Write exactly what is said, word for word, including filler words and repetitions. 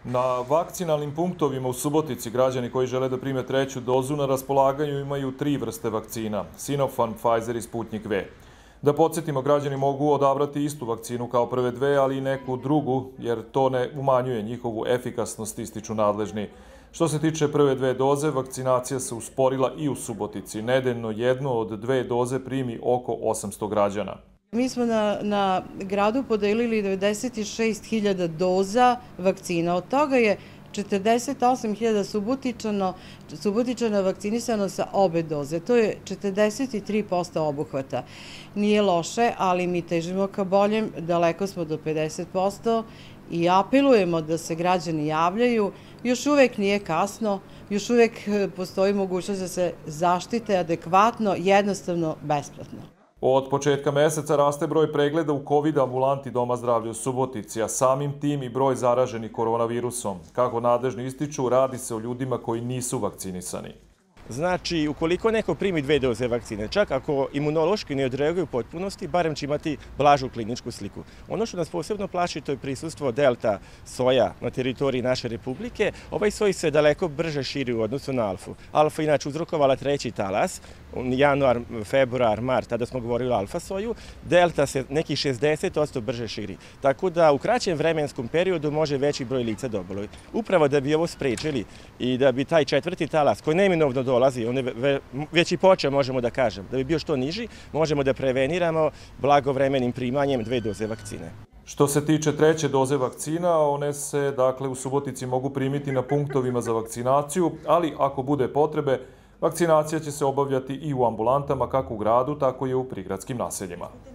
Na vakcinalnim punktovima u Subotici građani koji žele da prime treću dozu na raspolaganju imaju tri vrste vakcina – Sinopharm, Pfizer i Sputnik V. Da podsjetimo, građani mogu odabrati istu vakcinu kao prve dve, ali i neku drugu, jer to ne umanjuje njihovu efikasnost, ističu nadležni. Što se tiče prve dve doze, vakcinacija se usporila i u Subotici. Nedeljno jednu od dve doze primi oko osamsto građana. Mi smo na, na gradu podelili devedeset šest hiljada doza vakcina. Od toga je četrdeset osam hiljada Subotičana, Subotičana vakcinisano sa obe doze. To je četrdeset tri posto obuhvata. Nije loše, ali mi težimo ka boljem, daleko smo do pedeset posto i apelujemo da se građani javljaju. Još uvek nije kasno, još uvek postoji mogućnost da se zaštite adekvatno, jednostavno, besplatno. Od početka meseca raste broj pregleda u kovid ambulanti Doma zdravlja u Subotici, a samim tim i broj zaraženih koronavirusom. Kako nadležni ističu, radi se o ljudima koji nisu vakcinisani. Znači, ukoliko neko primi dve doze vakcine, čak ako imunološki ne odreaguju u potpunosti, barem će imati blažu kliničku sliku. Ono što nas posebno plaši, to je prisustvo delta soja na teritoriji naše republike. Ovaj soj se daleko brže širi u odnosu na alfu. Alfa inače uzrokovala treći talas, januar, februar, mart, tada smo govorili o alfa soju. Delta se nekih šezdeset posto brže širi. Tako da u kraćem vremenskom periodu može veći broj lica da oboluje. Upravo da bi ovo sprečili i da bi taj četvrti talas, koji neminovno dolazi, on je već i počeo, možemo da kažem, da bi bio što niži, možemo da preveniramo blagovremenim primanjem dve doze vakcine. Što se tiče treće doze vakcina, one se dakle u Subotici mogu primiti na punktovima za vakcinaciju, ali ako bude potrebe, vakcinacija će se obavljati i u ambulantama kako u gradu, tako i u prigradskim naseljima.